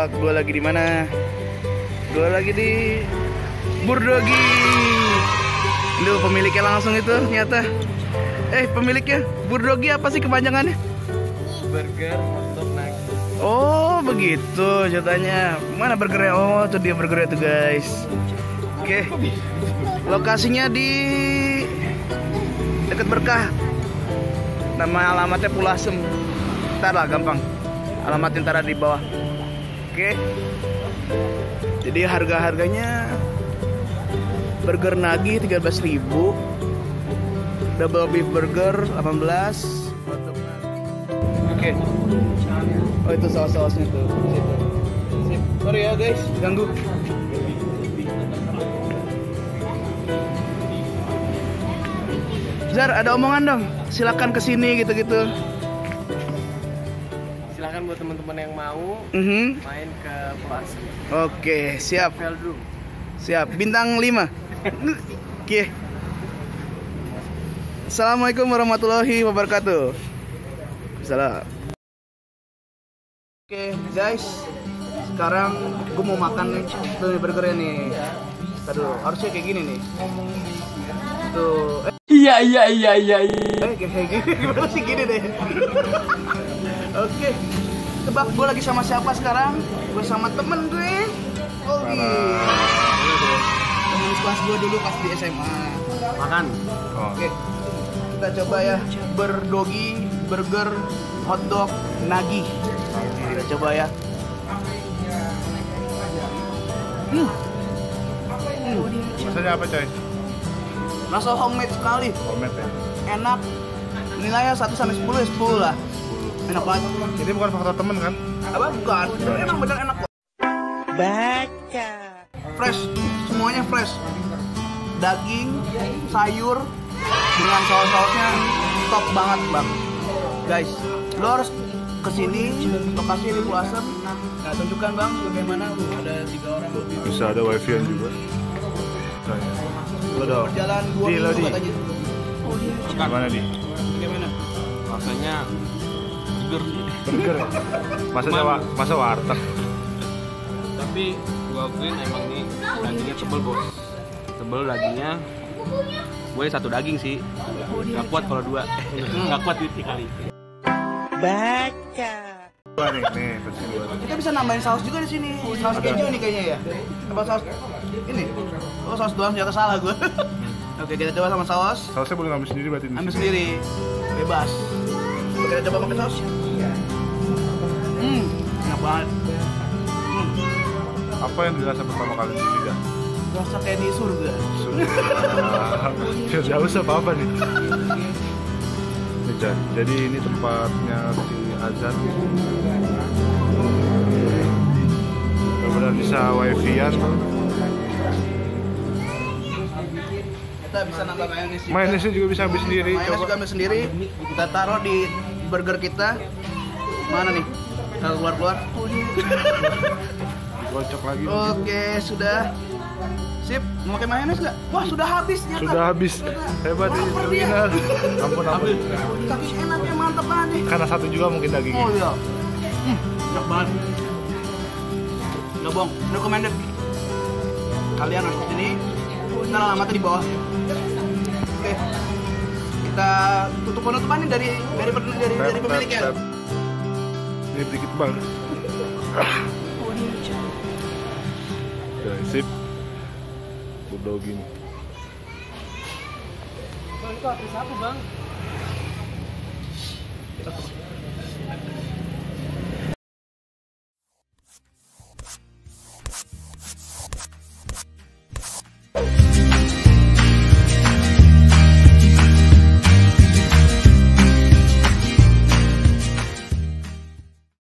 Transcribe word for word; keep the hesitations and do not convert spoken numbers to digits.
tebak gue lagi di mana? Gue lagi di Burdogi. Lu pemiliknya langsung itu ternyata. Eh pemiliknya Burdogi apa sih kepanjangannya? Burger untuk nagi. Oh begitu ceritanya. Mana burgernya? Oh tuh dia burgernya tuh guys. Oke. Lokasinya di dekat Berkah. Nama alamatnya Pulasem. Ntar lah gampang. Alamatnya ntar ada di bawah. Oke. Jadi harga-harganya burger nagi tiga belas ribu, double beef burger delapan belas. Oke. Oh itu saus-sausnya tuh. Situ. Sip. Sorry ya guys, ganggu. Zar, ada omongan dong. Silakan kesini gitu-gitu. Silakan buat teman-teman yang mau Mm-hmm. main ke Pulasem. Oke, siap. Veldrum. Siap. Bintang lima. Oke. Assalamualaikum warahmatullahi wabarakatuh. Salam. Oke, guys. Sekarang gue mau makan nih tuh burgernya nih. Tadi harusnya kayak gini nih. Tuh. Eh, Iya iya iya iya. eh kayak gini. Gimana sih gini deh. Oke. Tebak gue lagi sama siapa sekarang? Gue sama temen gue. Oh iya. Temen kelas gue dulu pas di S M A. Makan. Oke. Kita coba ya Burdogi burger hotdog nagi. Kita coba ya. Hmm. Hmm. Rasanya apa coy? Rasa homemade sekali. Homemade ya? Enak. Nilainya satu sampai sepuluh ya sepuluh lah. Enak banget. Ini bukan faktor temen kan? Apa bukan? Tapi emang bener enak kok. Baca. Fresh, semuanya fresh. Daging, sayur dengan saus-sausnya top banget bang. Guys, lo harus kesini, lokasinya di Pulasem. Nah tunjukkan bang, bagaimana tuh ada tiga orang lebih. Bisa ada wifi-an juga. Lo dong. Berjalan dua Di, lo minggu di. katanya. Gimana di? Bagaimana? Rasanya burger. Burger ya? Masanya wa masa warteg? Tapi gua akuin emang nih dagingnya tebel bos. Tebel dagingnya. Gue satu daging sih. Gak kuat kalau dua. Gak kuat duitnya kali. Baca. Dua nih, nih versi dua. Kita bisa nambahin saus juga di sini. Saus keju nih kayaknya ya. Apa saus ini? Oh saus doang ternyata salah gue. Oke kita coba sama saus. Sausnya boleh ngambil sendiri berarti di Ambil sini. sendiri, bebas. Kita coba pakai saus. Hmm, enak banget. Hmm, Apa yang dirasa pertama kali di lidah? rasa kayak di surga. Sudah jauh apa apa nih? Nih, Jan. Jadi ini tempatnya si Azan. Benar-benar bisa wifi-an. Kita bisa nambah mayones juga. Mayonesnya juga bisa ambil sendiri. Mayones juga Coba. ambil sendiri. Kita taruh di burger kita. Mana nih? Kita keluar-keluar. Kocok lagi. Oke, sudah. Sip, mau pakai mayones nggak? Wah, sudah habis ternyata. Sudah habis. Hebat ini kriminal. Ampun ampun. Tapi enaknya mantap banget nih. Karena satu juga mungkin dagingnya. Oh iya. Hmm, enak banget. Nggak bohong, recommended. Kalian harus kesini. Ntar alamatnya di bawah. Oke. Kita tutup penutupannya dari dari dari dari, dari pemiliknya. Tap, tap. Ini dikit bang. Oke, sip. Burdogi nih. Bang itu artis apa bang?